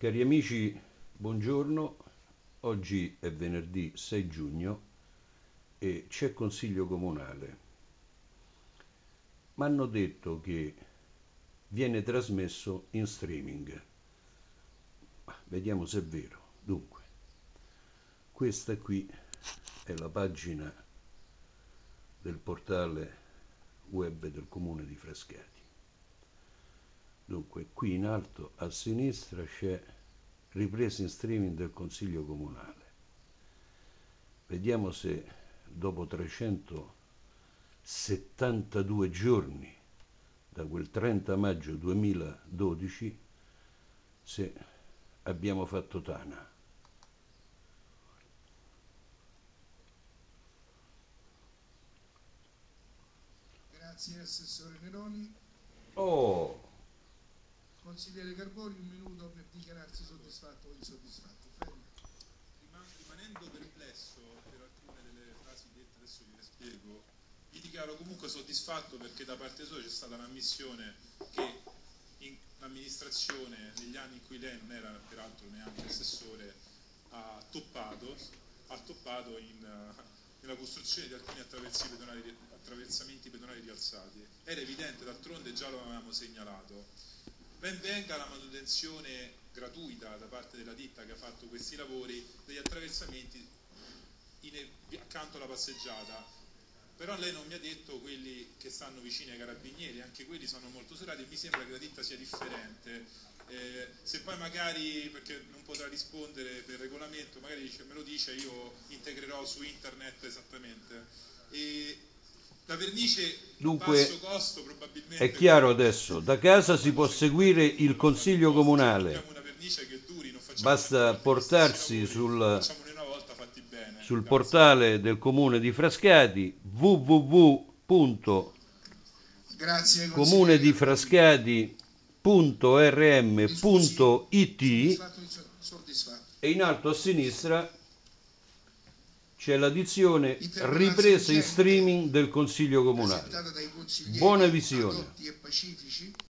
Cari amici, buongiorno. Oggi è venerdì 6 giugno e c'è consiglio comunale. Mi hanno detto che viene trasmesso in streaming. Vediamo se è vero. Dunque, questa qui è la pagina del portale web del comune di Frascati. Dunque, qui in alto a sinistra c'è ripresa in streaming del consiglio comunale. Vediamo se dopo 372 giorni da quel 30 maggio 2012 se abbiamo fatto tana. Grazie Assessore Neroni. Oh, Consigliere Carboni, un minuto per dichiararsi soddisfatto o insoddisfatto. Prego. Rimanendo perplesso per alcune delle frasi dette, adesso gliele spiego, mi dichiaro comunque soddisfatto perché da parte sua c'è stata un'ammissione che in amministrazione, negli anni in cui lei non era peraltro neanche assessore, ha toppato nella costruzione di alcuni attraversamenti pedonali rialzati. Era evidente, d'altronde già lo avevamo segnalato. Ben venga la manutenzione gratuita da parte della ditta che ha fatto questi lavori degli attraversamenti accanto alla passeggiata, però lei non mi ha detto quelli che stanno vicini ai carabinieri, anche quelli sono molto serrati e mi sembra che la ditta sia differente. Se poi magari, perché non potrà rispondere per regolamento, magari me lo dice, io integrerò su internet esattamente. La vernice a basso costo probabilmente è chiaro adesso, da casa si può seguire il consiglio comunale. troviamo una vernice che duri, non facciamo Basta portarsi facciamone una volta fatti bene. sul portale del comune di Frascati, Grazie www.comunedifrascati.rm.it soddisfatto. e in alto a sinistra c'è la dizione ripresa in streaming del consiglio comunale. Presentata dai consiglieri Buona visione. addotti e pacifici.